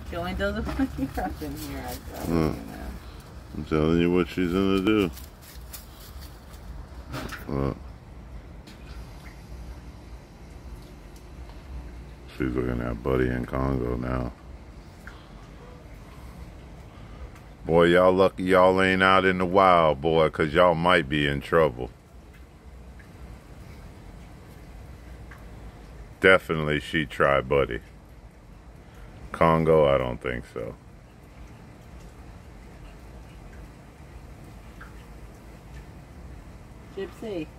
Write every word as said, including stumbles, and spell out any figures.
Joanne doesn't want you up in here, I tell No. you, man. I'm telling you what she's gonna do. Look. She's looking at Buddy in Kongo now. Boy, y'all lucky y'all ain't out in the wild, boy, cause y'all might be in trouble. Definitely she'd try Buddy. Kongo, I don't think so. Gypsy.